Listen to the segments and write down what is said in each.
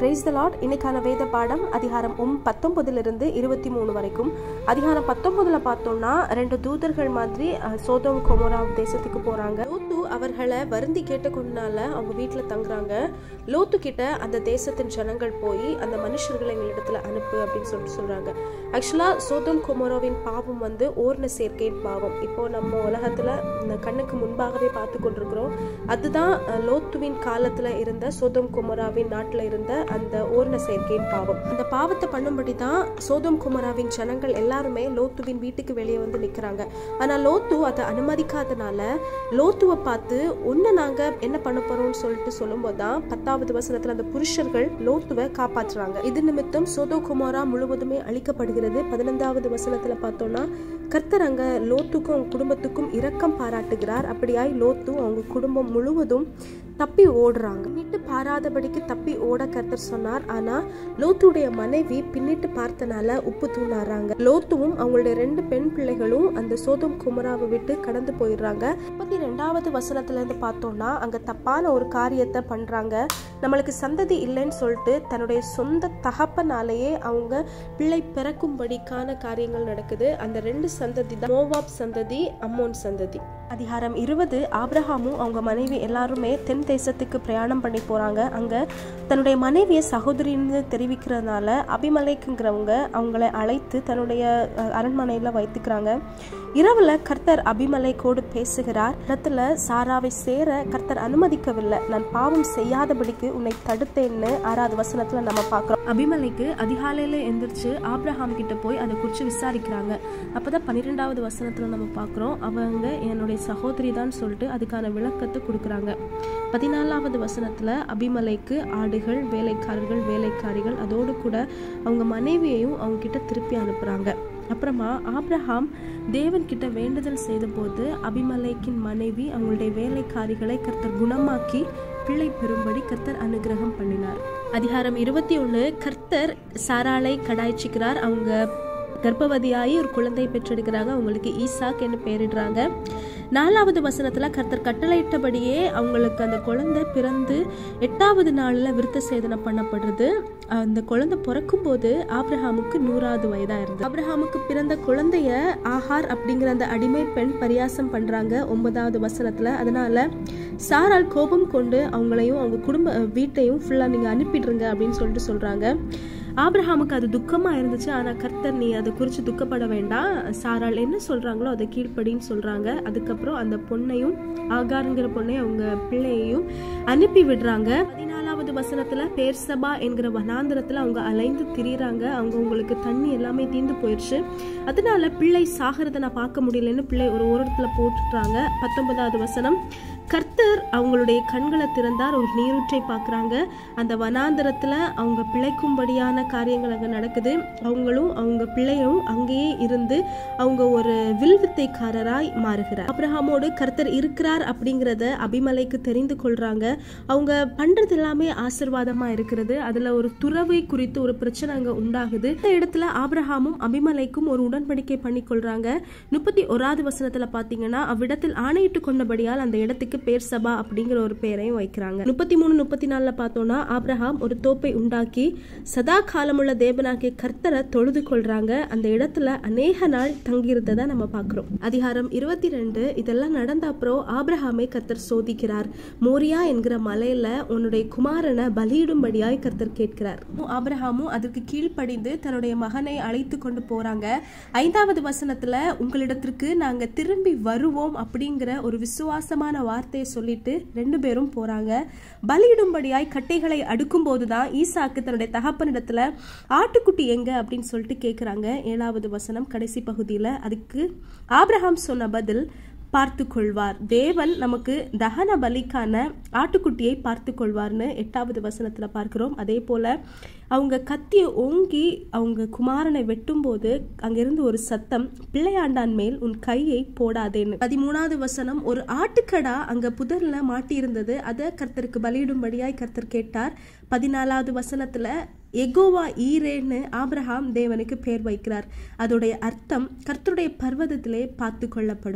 Praise the Lord. இன்னைக்கான வேத பாடம் அதிகாரம் 19 23 வரைக்கும். அதிகாரம் 19 பார்த்தோம்னா 2 தூதர்கள் மாதிரி சோதோம் கொமோரா தேசத்துக்கு போறாங்க. லோத்து அவர்களை வருந்தி கேட்டுக்கொண்டனால அவங்க வீட்டுல தங்குறாங்க. லோத்து கிட்ட அந்த தேசத்தின் ஜனங்கள் போய் அந்த மனுஷர்களை எங்களிடத்துல அனுப்பு அப்படின்னு சொல்றாங்க. ஆக்சுவலா சோதோம் கொமோராவின் பாவம் ஓர்ண சேர்க்கையின் பாவம். இப்போ நம்ம உலகத்துல இந்த கண்ணுக்கு முன்பாகவே பார்த்து கொண்டிருக்கிறோம். அதுதான் லோத்துவின் காலத்துல இருந்த சோதோம் கொமோராவின் நாட்டுல இருந்த அந்த ஓர்ண சேர்க்கையின் பாவம். அந்த பாவத்தை பண்ணும்படி தான் சோதோம் கொமோராவின் ஜனங்கள் எல்லாருமே லோத்துவின் வீட்டுக்கு வெளியே நிக்கிறாங்க. ஆனா லோத்து அதை அனுமதிக்காதனால லோத்துவை பார்த்து ஒன்னு நாங்க என்ன பண்ண போறோம்னு சொல்லும் போதுதான் 10வது வசனத்துல அந்த புருஷர்கள் லோத்துவை காப்பாற்றுறாங்க. இது நிமித்தம் சோதோம் கொமோரா முழுவதுமே அழிக்கப்படுகிறது. 15வது வசனத்துல பார்த்தோம்னா கர்த்தர் அங்க லோத்துக்கும் அவங்க குடும்பத்துக்கும் இரக்கம் பாராட்டுகிறார். அப்படியாய் லோத்து அவங்க குடும்பம் முழுவதும் தப்பி ஓடுறாங்க. பின்னிட்டு பாராதபடிக்கு தப்பி ஓட கர்த்தர் சொன்னார். ஆனா லோத்துடைய மனைவி பின்னிட்டு பார்த்தனால உப்பு தூணாறாங்க. லோத்துவும் அவங்களுடைய 2 பெண் பிள்ளைகளும் அந்த சோதோம் கொமோராவை விட்டு கடந்து போயிடுறாங்க. 32வது வசனத்துல இருந்து பார்த்தோம்னா அங்க தப்பான ஒரு காரியத்தை பண்றாங்க. நம்மளுக்கு சந்ததி இல்லைன்னு சொல்லிட்டு தன்னுடைய சொந்த தகப்பனாலேயே அவங்க பிள்ளை பிறக்கும்படிக்கான காரியங்கள் நடக்குது. அந்த 2 சந்ததி தான் மோவாப் சந்ததி, அம்மோன் சந்ததி. அதிகாரம் 20 ஆபிரகாமும் அவங்க மனைவி எல்லாருமே தென் தேசத்துக்கு பிரயாணம் பண்ணி போறாங்க. அங்க தன்னுடைய மனைவியை சகோதரின்னு தெரிவிக்கிறதுனால அபிமலேக்குங்கிறவங்க அவங்களை அழைத்து தன்னுடைய அரண்மனையில வைத்துக்கிறாங்க. இரவுல கர்த்தர் அபிமலேக்கோடு பேசுகிறார். இடத்துல சாராவை சேர கர்த்தர் அனுமதிக்கவில்லை. நான் பாவம் செய்யாதபடிக்கு உன்னை தடுத்தேன்னு 6வது வசனத்துல நம்ம பாக்குறோம். அபிமலேக்கு அதிகாலையில எந்திரிச்சு ஆபிரகாம் கிட்ட போய் அதை குறிச்சு விசாரிக்கிறாங்க. அப்பதான் 12வது வசனத்துல நம்ம பாக்குறோம் அவங்க என்னுடைய சகோதரி தான் சொல்லிட்டு அதுக்கான விளக்கத்தை கொடுக்குறாங்க. 14வது வசனத்துல அபிமலேக்கு ஆடுகள், வேலைக்காரர்கள், வேலைக்காரிகள் அதோடு கூட அவங்க மனைவியையும் அவங்க கிட்ட திருப்பி அனுப்புறாங்க. அப்புறமா ஆபிரகாம் தேவன் கிட்ட வேண்டுதல் செய்த போது அபிமலேக்கின் மனைவி அவங்களுடைய வேலைக்காரிகளை கர்த்தர் குணமாக்கி பிள்ளை பெறும்படி கர்த்தர் அனுகிரகம் பண்ணினார். அதிகாரம் 21 கர்த்தர் சாராளை கடாய்ச்சிக்கிறார். அவங்க கர்ப்பவதியாகி ஒரு குழந்தை பெற்றெடுக்கிறாங்க. அவங்களுக்கு ஈசாக் என்று பெயரிடுறாங்க. 4வது வசனத்துல கர்த்தர் கட்டளையிட்டபடியே அவங்களுக்கு அந்த குழந்தை பிறந்து 8வது நாள்ல விருத்த சேதனம் பண்ணப்படுறது. அந்த குழந்தை பிறக்கும் போது ஆபிரகாமுக்கு 100வது வயதா இருந்தது. ஆபிரகாமுக்கு பிறந்த குழந்தைய ஆகார் அப்படிங்கிற அந்த அடிமை பெண் பரியாசம் பண்றாங்க 9வது வசனத்துல. அதனால சாராள் கோபம் கொண்டு அவங்களையும் அவங்க குடும்ப வீட்டையும் ஃபுல்லா நீங்க அனுப்பிடுங்க அப்படின்னு சொல்றாங்க. ஆபிரகாமுக்கு அது துக்கமா இருந்துச்சு. ஆனா கர்த்தர் நீ அதை குறிச்சு துக்கப்பட வேண்டாம், சாராள் என்ன சொல்றாங்களோ அதை கீழ்ப்படின்னு சொல்றாங்க. அதுக்கப்புறம் அந்த பொண்ணையும் ஆகாருங்கிற பொண்ணை அவங்க பிள்ளையையும் அனுப்பி விடுறாங்க. 14வது வசனத்துல பேர்சபா என்கிற வனாந்திரத்துல அவங்க அலைந்து திரியிறாங்க. அவங்களுக்கு தண்ணி எல்லாமே தீர்ந்து போயிடுச்சு. அதனால பிள்ளை சாகிறத நான் பார்க்க முடியலன்னு பிள்ளை ஒரு ஓரத்துல போட்டுட்டாங்க. 19வது வசனம் கர்த்தர் அவங்களுடைய கண்களை திறந்தார். ஒரு நீரூற்றை பார்க்குறாங்க. அந்த வனாந்திரத்துல அவங்க பிழைக்கும்படியான காரியங்கள் அங்கே நடக்குது. அவங்களும் அவங்க பிள்ளையும் அங்கேயே இருந்து அவங்க ஒரு வில்வித்தைக்காரராய் மாறுகிறார். ஆபிரகாமோடு கர்த்தர் இருக்கிறார் அப்படிங்கிறத அபிமலேக்கு தெரிந்து கொள்றாங்க. அவங்க பண்றது எல்லாமே ஆசீர்வாதமா இருக்கிறது. அதுல ஒரு துறவை குறித்து ஒரு பிரச்சனை அங்க உண்டாகுது. இந்த இடத்துல ஆபிரகாமும் அபிமலேக்கும் ஒரு உடன்படிக்கை பண்ணி கொள்றாங்க. 31வது வசனத்துல பாத்தீங்கன்னா அவ்விடத்தில் ஆணையிட்டு கொண்டபடியால் அந்த இடத்துக்கு பேர்சபா அப்படிங்கிற ஒரு பெயரையும் வைக்கிறாங்க. 33 34 பார்த்தோம்னா ஆபிரகாம் ஒரு தோப்பை உண்டாக்கி சதா காலமுள்ள தேவனாகிய கர்த்தரை தொழுது கொள்றாங்க. அந்த இடத்துல அநேக நாள் தங்கியிருந்ததை நம்ம பார்க்கிறோம். அதிகாரம் 22 இதெல்லாம் நடந்த அப்புறம் ஆபிரகாமை கர்த்தர் சோதிக்கிறார். மோரியா என்கிற மலையில உன்னுடைய குமாரனை பலியிடும்படியாய் கர்த்தர் கேட்கிறார். ஆபிரகாமும் அதற்கு கீழ்ப்படிந்து தன்னுடைய மகனை அழைத்து கொண்டு போறாங்க. 5வது வசனத்துல உங்களிடத்திற்கு நாங்க திரும்பி வருவோம் அப்படிங்கிற ஒரு விசுவாசமான வார்த்தையை சொல்லிட்டு 2 பேரும் போறாங்க. பலியிடும்படியாய் கட்டைகளை அடுக்கும் போதுதான் ஈசாக்கு தன்னுடைய தகப்பனிடத்துல ஆட்டுக்குட்டி எங்க அப்படின்னு சொல்லிட்டு கேட்கிறாங்க. 7வது வசனம் கடைசி பகுதியில அதுக்கு ஆபிரகாம் சொன்ன பதில் பார்த்து கொள்வார். தேவன் நமக்கு தகன பலிக்கான ஆட்டுக்குட்டியை பார்த்து கொள்வார்னு 8வது வசனத்துல பார்க்கிறோம். அதே போல அவங்க கத்தியை ஓங்கி அவங்க குமாரனை வெட்டும் போது அங்கிருந்து ஒரு சத்தம், பிள்ளையாண்டான் மேல் உன் கையை போடாதேன்னு. 13வது வசனம் ஒரு ஆட்டுக்கடா அங்க புதர்ல மாட்டி இருந்தது. அதை கர்த்தருக்கு பலியிடும்படியாய் கர்த்தர் கேட்டார். 14வது வசனத்துல எகோவா ஈரேன்னு ஆபிரகாம் தேவனுக்கு பேர் வைக்கிறார். அதோடைய அர்த்தம் கர்த்தருடைய பர்வதத்திலே பார்த்து கொள்ளப்படும்.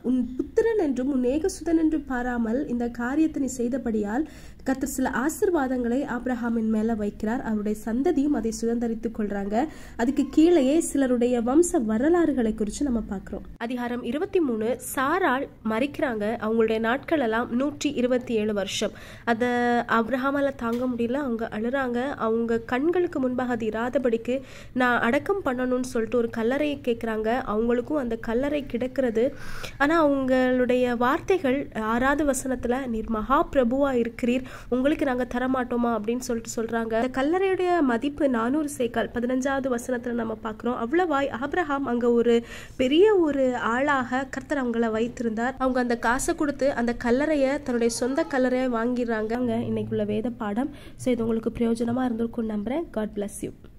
உன் புத்திரன் என்றும் உன் ஏகசுதன் என்றும் பாராமல் இந்த காரியத்தை நீ செய்தபடியால் கர்த்தர் சில ஆசீர்வாதங்களை ஆபிரகாமின் மேல வைக்கிறார். அவருடைய சந்ததியும் அதை சுதந்தரித்துக் கொள்றாங்க. அதுக்கு கீழேயே சிலருடைய வம்ச வரலாறுகளை குறித்து நம்ம பார்க்கிறோம். அதிகாரம் 23. சாராள் மறிக்கிறாங்க. அவங்களுடைய நாட்கள் எல்லாம் 127 வருஷம். அதை ஆபிரகாமால தாங்க முடியல. அவங்க அழுறாங்க. அவங்க கண்களுக்கு முன்பாக அது இராதபடிக்கு நான் அடக்கம் பண்ணணும்னு சொல்லிட்டு ஒரு கல்லறையை கேட்குறாங்க. அவங்களுக்கும் அந்த கல்லறை கிடக்கிறது. ஆனால் அவங்களுடைய வார்த்தைகள் 6வது வசனத்தில் நீர் மகா பிரபுவா இருக்கிறீர், உங்களுக்கு நாங்கள் தரமாட்டோமா அப்படின்னு சொல்லிட்டு சொல்றாங்க. அந்த கல்லறையுடைய மதிப்பு 400 சேக்கல். 15வது வசனத்தில் நம்ம பார்க்குறோம். அவ்வளவாய் ஆபிரகாம் அங்கே ஒரு பெரிய ஒரு ஆளாக கர்த்தர் அவங்கள வைத்திருந்தார். அவங்க அந்த காசை கொடுத்து அந்த கல்லறையை தன்னுடைய சொந்த கல்லறையை வாங்கிடுறாங்க. இன்னைக்குள்ள வேத பாடம். ஸோ இது உங்களுக்கு பிரயோஜனமாக இருந்திருக்கும் நம்புறேன். God bless you.